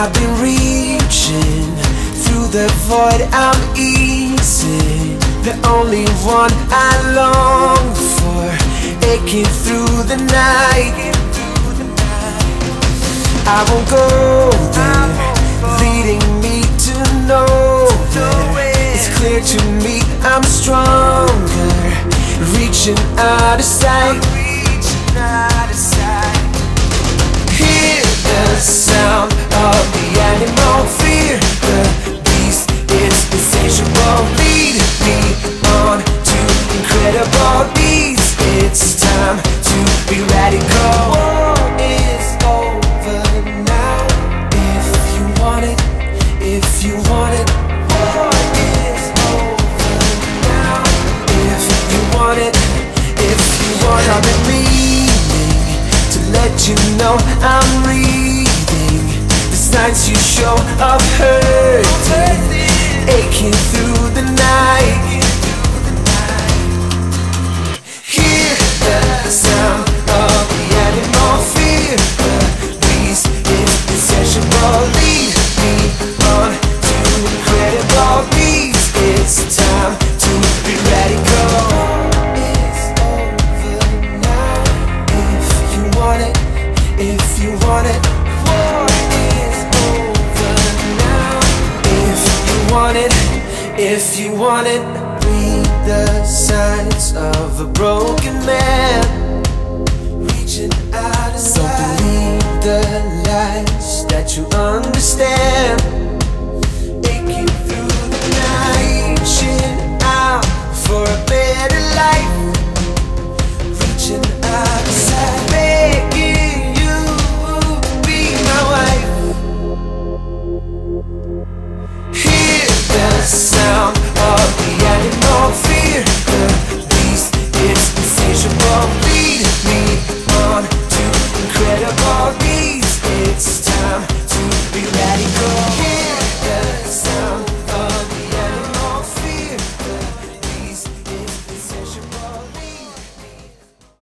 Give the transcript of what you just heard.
I've been reaching through the void, I'm easy, the only one I long for, aching through the night. I won't go there, leading me to nowhere. It's clear to me I'm stronger, reaching out of sight. Hear the sound of the animal, fear the beast, it's insatiable. Lead me on to incredible beats. It's time to be radical. War is over now. If you want it, if you want it. War is over now. If you want it, if you want it. I've been meaning to let you know I'm reading the signs you show of hurting, aching through the night. Hear the sound of the animal, fear the beast is insatiable. Lead me on to incredible beats. It's time to be radical. It's over now. If you want it, if you want it. War is over now. If you want it, if you want it. Read the signs of a broken man.